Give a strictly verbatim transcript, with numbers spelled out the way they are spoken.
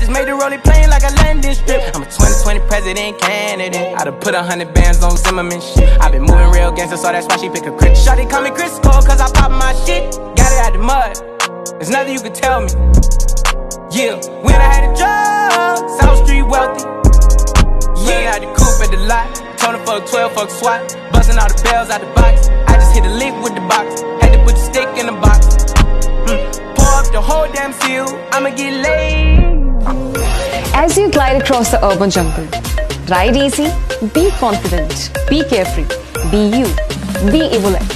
just made the rolling plane like a landing strip. I'm a twenty twenty president candidate. I done put a hundred bands on Zimmerman shit. I been moving real gangster, so that's why she pick a crit. Shawty call me Crisco, cause I pop my shit. Got it out the mud, there's nothing you can tell me. Yeah, when I had a job, South Street wealthy. Yeah, I had the coupe at the lot. Told her fuck twelve, fuck SWAT. Busting all the bells out the box. I just hit a lick with the box. Had to put the stick in the box. Mm. Pour up the whole damn seal. I'ma get laid. As you glide across the urban jungle, ride easy, be confident, be carefree, be you, be Evolet.